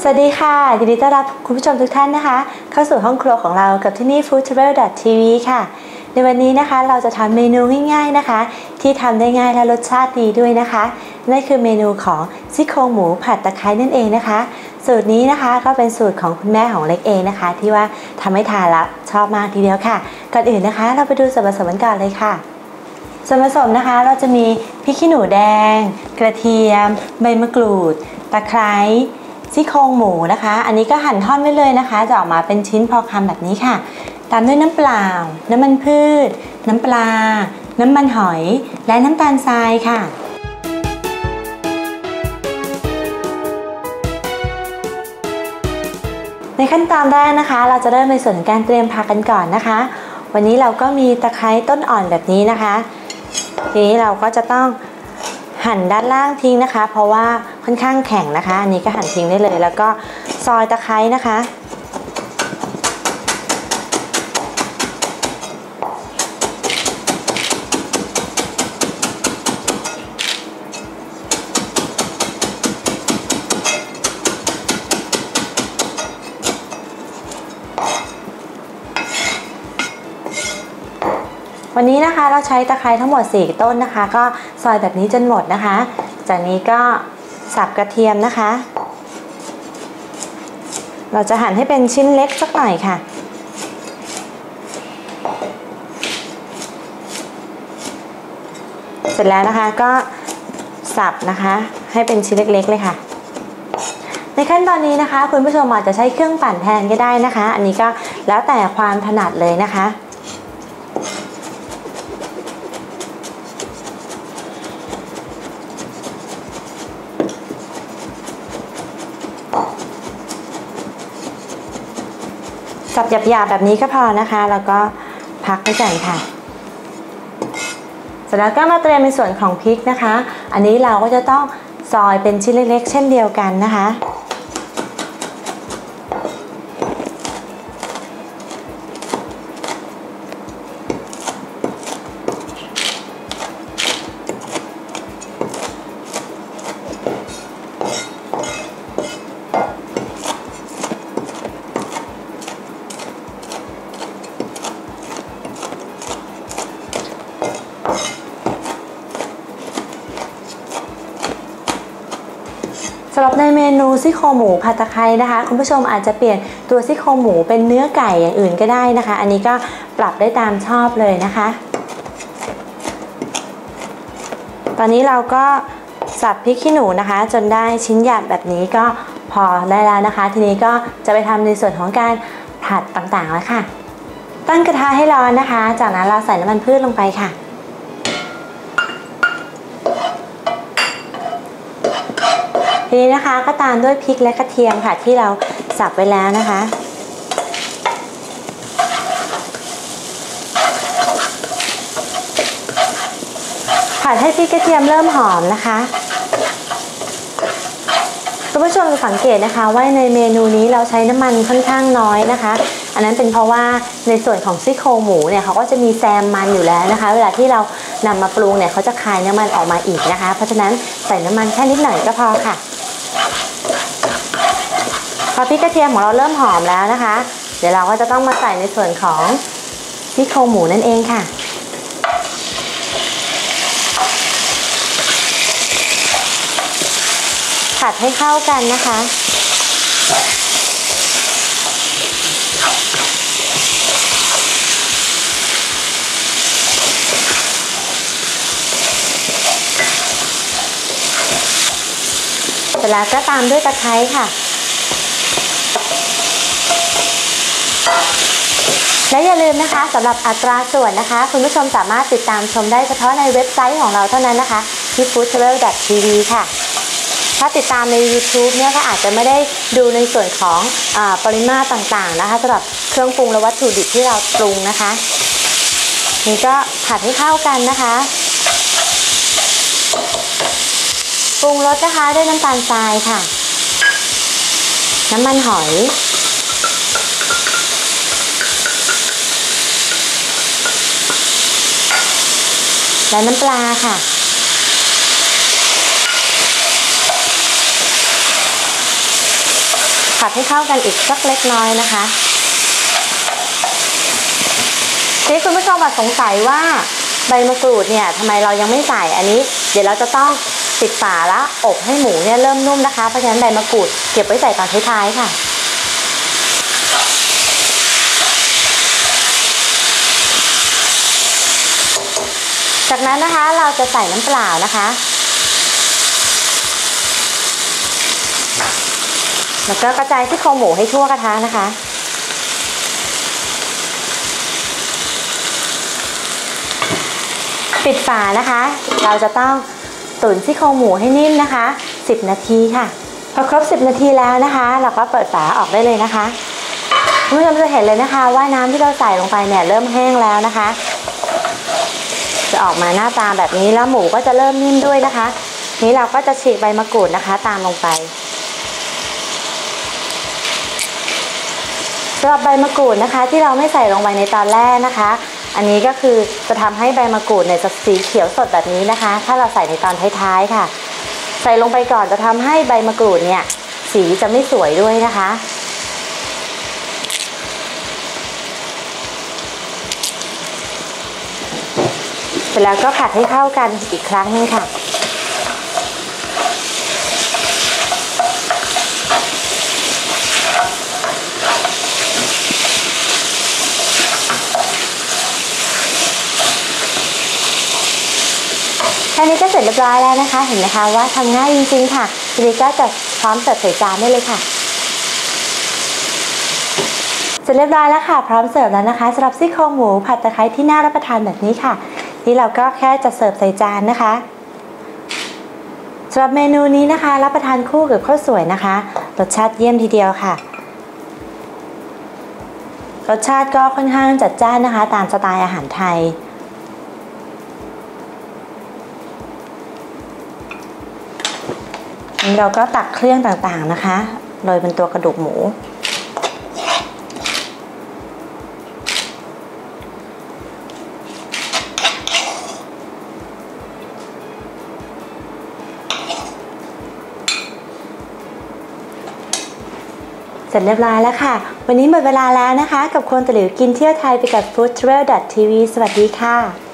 สวัสดีค่ะยินดีต้อนรับคุณผู้ชมทุกท่านนะคะเข้าสู่ห้องครัวของเรากับที่นี่ foodtravel.tv ค่ะในวันนี้นะคะเราจะทำเมนูง่ายๆนะคะที่ทำได้ง่ายและรสชาติดีด้วยนะคะนั่นคือเมนูของซี่โครงหมูผัดตะไคร้นั่นเองนะคะสูตรนี้นะคะก็เป็นสูตรของคุณแม่ของเล็กเองนะคะที่ว่าทำให้ทานแล้วชอบมากทีเดียวค่ะก่อนอื่นนะคะเราไปดูส่วนผสมกันก่อนเลยค่ะส่วนผสมนะคะเราจะมีพริกขี้หนูแดงกระเทียมใบมะกรูดตะไคร้ซี่โครงหมูนะคะอันนี้ก็หั่นท่อนไว้เลยนะคะจะออกมาเป็นชิ้นพอคำแบบนี้ค่ะตามด้วยน้ำเปล่าน้ำมันพืชน้ำปลาน้ำมันหอยและน้ำตาลทรายค่ะในขั้นตอนแรกนะคะเราจะเริ่มในส่วนของการเตรียมผักกันก่อนนะคะวันนี้เราก็มีตะไคร้ต้นอ่อนแบบนี้นะคะทีนี้เราก็จะต้องหั่นด้านล่างทิ้งนะคะเพราะว่าค่อนข้างแข็งนะคะอันนี้ก็หั่นทิ้งได้เลยแล้วก็ซอยตะไคร้นะคะวันนี้นะคะเราใช้ตะไคร้ทั้งหมด4ต้นนะคะก็ซอยแบบนี้จนหมดนะคะจากนี้ก็สับกระเทียมนะคะเราจะหั่นให้เป็นชิ้นเล็กสักหน่อยค่ะเสร็จแล้วนะคะก็สับนะคะให้เป็นชิ้นเล็กๆเลยค่ะในขั้นตอนนี้นะคะคุณผู้ชมอาจจะใช้เครื่องปั่นแทนก็ได้นะคะอันนี้ก็แล้วแต่ความถนัดเลยนะคะสับหยาบๆแบบนี้ก็พอนะคะแล้วก็พักไว้ก่อนค่ะเสร็จแล้วก็มาเตรียมในส่วนของพริกนะคะอันนี้เราก็จะต้องซอยเป็นชิ้นเล็กๆเช่นเดียวกันนะคะสำหรับในเมนูซี่โครงหมูผัดตะไคร้นะคะคุณผู้ชมอาจจะเปลี่ยนตัวซี่โครงหมูเป็นเนื้อไก่อย่างอื่นก็ได้นะคะอันนี้ก็ปรับได้ตามชอบเลยนะคะตอนนี้เราก็สับพริกขี้หนูนะคะจนได้ชิ้นหยาบแบบนี้ก็พอได้แล้วนะคะทีนี้ก็จะไปทำในส่วนของการผัดต่างๆแล้วค่ะตั้งกระทะให้ร้อนนะคะจากนั้นเราใส่น้ำมันพืชลงไปค่ะทีนี้นะคะก็ตามด้วยพริกและกระเทียมค่ะที่เราสับไว้แล้วนะคะผัดให้พริกกระเทียมเริ่มหอมนะคะคุณผู้ชมจะสังเกตนะคะว่าในเมนูนี้เราใช้น้ำมันค่อนข้างน้อยนะคะอันนั้นเป็นเพราะว่าในส่วนของซี่โครงหมูเนี่ยเขาก็จะมีแซมมันอยู่แล้วนะคะเวลาที่เรานำมาปรุงเนี่ยเขาจะคายน้ำมันออกมาอีกนะคะเพราะฉะนั้นใส่น้ำมันแค่นิดหน่อยก็พอค่ะพอพริกกระเทียมของเราเริ่มหอมแล้วนะคะเดี๋ยวเราก็จะต้องมาใส่ในส่วนของซี่โครงหมูนั่นเองค่ะผัดให้เข้ากันนะคะเสร็จแล้วก็ตามด้วยตะไคร้ค่ะและอย่าลืมนะคะสำหรับอัตราส่วนนะคะคุณผู้ชมสามารถติดตามชมได้เฉพาะในเว็บไซต์ของเราเท่านั้นนะคะที่ foodtravel.tv ค่ะถ้าติดตามใน YouTube เนี่ยก็อาจจะไม่ได้ดูในส่วนของปริมาตรต่างๆนะคะสำหรับเครื่องปรุงและวัตถุดิบที่เราปรุงนะคะนี่ก็ผัดให้เข้ากันนะคะปรุงรสนะคะด้วยน้ำตาลทรายค่ะน้ำมันหอยและน้ำปลาค่ะ ทผัดให้เข้ากันอีกสักเล็กน้อยนะคะที่คุณผู้ชมอาจสงสัยว่าใบมะกรูดเนี่ยทำไมเรายังไม่ใส่อันนี้เดี๋ยวเราจะต้องปิดฝาแล้วอบให้หมูเนี่ยเริ่มนุ่มนะคะเพราะฉะนั้นใบมะกรูดเก็บไว้ใส่ตอนท้ายๆค่ะจากนั้นนะคะเราจะใส่น้ำเปล่านะคะแล้วก็กระจายซี่โครงหมูให้ทั่วกระทะนะคะปิดฝานะคะเราจะต้องตุ๋นซี่โครงหมูให้นิ่มนะคะ10 นาทีค่ะพอครบ10 นาทีแล้วนะคะเราก็เปิดฝาออกได้เลยนะคะคุณผู้ชมจะเห็นเลยนะคะว่าน้ำที่เราใส่ลงไปเนี่ยเริ่มแห้งแล้วนะคะจะออกมาหน้าตาแบบนี้แล้วหมูก็จะเริ่มนิ่มด้วยนะคะนี้เราก็จะฉีกใบมะกรูดนะคะตามลงไปสำหรับใบมะกรูดนะคะที่เราไม่ใส่ลงไปในตอนแรกนะคะอันนี้ก็คือจะทำให้ใบมะกรูดเนี่ยจะสีเขียวสดแบบนี้นะคะถ้าเราใส่ในตอนท้ายๆค่ะใส่ลงไปก่อนจะทำให้ใบมะกรูดเนี่ยสีจะไม่สวยด้วยนะคะเสร็จแล้วก็ผัดให้เข้ากันอีกครั้งนึงค่ะแค่นี้ก็เสร็จเรียบร้อยแล้วนะคะเห็นไหมคะว่าทำง่ายจริงๆค่ะทีนี้ก็จะพร้อมเสิร์ฟใส่จานได้เลยค่ะเสร็จเรียบร้อยแล้วค่ะพร้อมเสิร์ฟแล้วนะคะสำหรับซี่โครงหมูผัดตะไคร้ที่น่ารับประทานแบบนี้ค่ะนี่เราก็แค่จะเสิร์ฟใส่จานนะคะสำหรับเมนูนี้นะคะรับประทานคู่กับข้าวสวยนะคะรสชาติเยี่ยมทีเดียวค่ะรสชาติก็ค่อนข้างจัดจ้านนะคะตามสไตล์อาหารไทยเราก็ตักเครื่องต่างๆนะคะโรยบนตัวกระดูกหมูเสร็จเรียบร้อยแล้วค่ะวันนี้หมดเวลาแล้วนะคะกับคนตะหลิวกินเที่ยวไทยไปกับ foodtravel.tv สวัสดีค่ะ